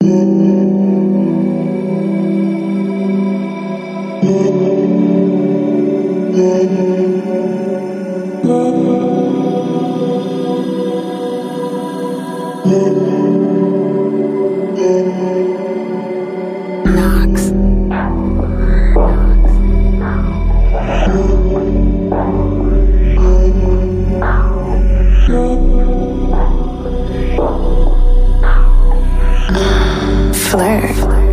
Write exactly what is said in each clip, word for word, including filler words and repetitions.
NOXX. Fleur.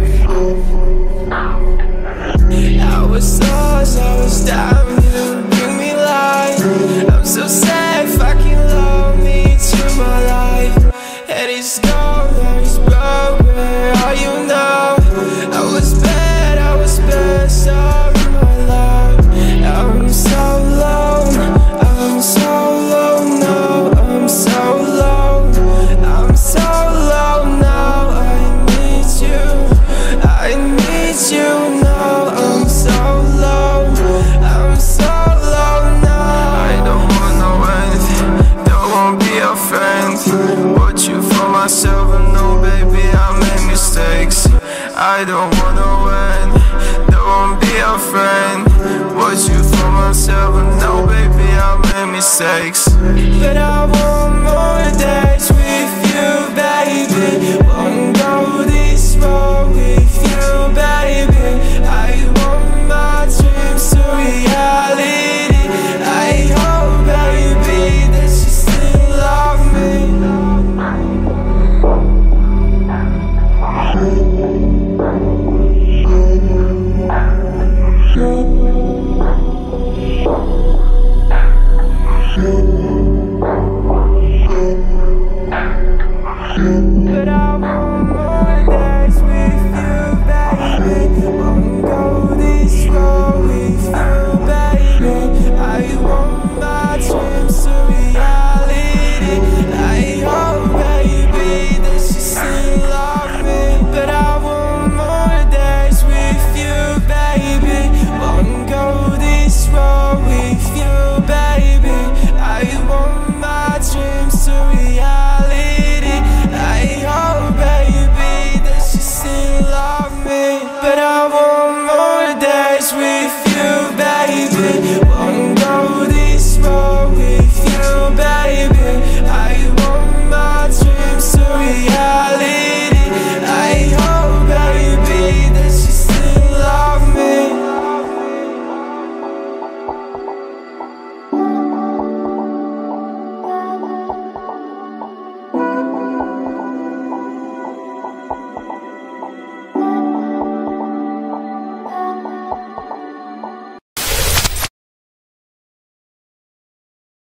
I was lost, I was down, you didn't bring me life. I'm so sad, fucking love me to my life. Head is gone, head is broke, where are you now? I was bad, I was bad, sorry my love. I'm so alone, I'm so alone now. I'm so alone, I'm so alone now. I need you, I need you now. I'm so alone, I'm so alone now. I don't want no anything, don't want be a friend. Put you for myself and no baby, I make mistakes. I don't want no end, don't want be a friend. Put you for myself and no baby, I make mistakes. But I want more days with you, baby. Won't go this road with you, baby. I want my dreams to reality. I hope, baby, that you still love me. But I